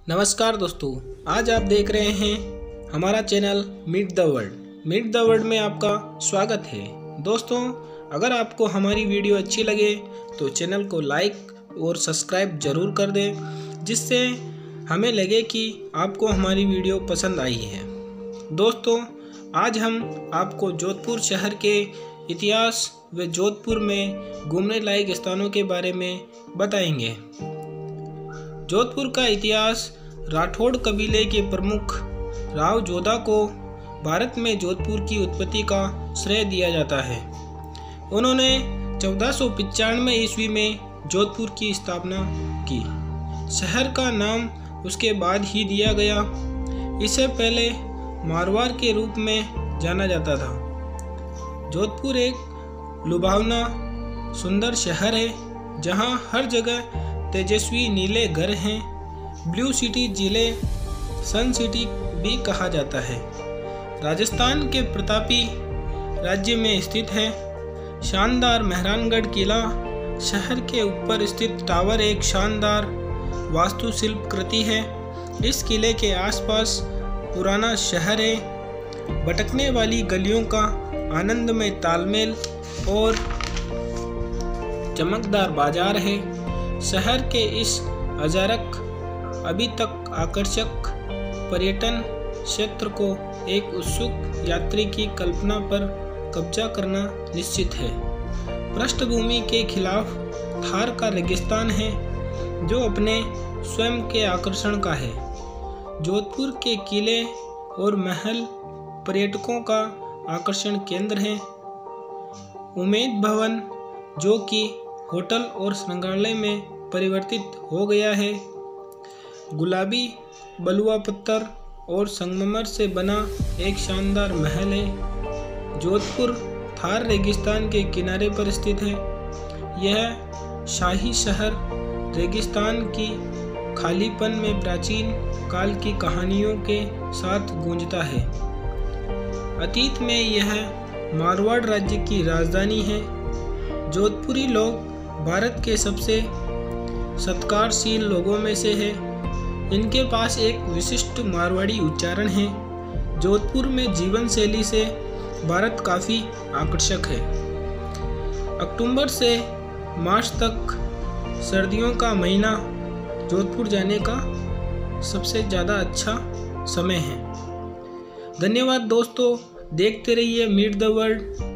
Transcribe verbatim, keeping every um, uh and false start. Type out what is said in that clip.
नमस्कार दोस्तों, आज आप देख रहे हैं हमारा channel meet the world. Meet the world में आपका स्वागत है। दोस्तों, अगर आपको हमारी वीडियो अच्छी लगे तो चैनल को लाइक और सब्सक्राइब ज़रूर कर दें, जिससे हमें लगे कि आपको हमारी वीडियो पसंद आई है। दोस्तों, आज हम आपको जोधपुर शहर के इतिहास व जोधपुर में घूमने लायक स्थानों के बारे में बताएंगे। जोधपुर का इतिहास राठौड़ कबीले के प्रमुख राव जोधा को भारत में जोधपुर की उत्पत्ति का श्रेय दिया जाता है। उन्होंने चौदह सौ पचानवे ईस्वी में जोधपुर की स्थापना की। शहर का नाम उसके बाद ही दिया गया। इससे पहले मारवाड़ के रूप में जाना जाता था। जोधपुर एक लुभावना सुंदर शहर है, जहां हर जगह तेजस्वी नीले घर हैं। ब्लू सिटी जिले सन सिटी भी कहा जाता है। राजस्थान के प्रतापी राज्य में स्थित है। शानदार मेहरानगढ़ किला, शहर के ऊपर स्थित टावर एक शानदार वास्तुशिल्प कृति है। इस किले के आसपास पुराना शहर है। भटकने वाली गलियों का आनंदमय तालमेल और चमकदार बाजार है। शहर के इस अजारक अभी तक आकर्षक पर्यटन क्षेत्र को एक उत्सुक यात्री की कल्पना पर कब्जा करना निश्चित है। पृष्ठभूमि के खिलाफ थार का रेगिस्तान है, जो अपने स्वयं के आकर्षण का है। जोधपुर के किले और महल पर्यटकों का आकर्षण केंद्र है। उमेद भवन, जो कि होटल और संग्रहालय में परिवर्तित हो गया है, गुलाबी बलुआ पत्थर और संगमरमर से बना एक शानदार महल है। जोधपुर थार रेगिस्तान के किनारे पर स्थित है। यह शाही शहर रेगिस्तान की खालीपन में प्राचीन काल की कहानियों के साथ गूंजता है। अतीत में यह मारवाड़ राज्य की राजधानी है। जोधपुरी लोग भारत के सबसे सत्कारशील लोगों में से है। इनके पास एक विशिष्ट मारवाड़ी उच्चारण है। जोधपुर में जीवन शैली से भारत काफ़ी आकर्षक है। अक्टूबर से मार्च तक सर्दियों का महीना जोधपुर जाने का सबसे ज़्यादा अच्छा समय है। धन्यवाद दोस्तों, देखते रहिए मीट द वर्ल्ड।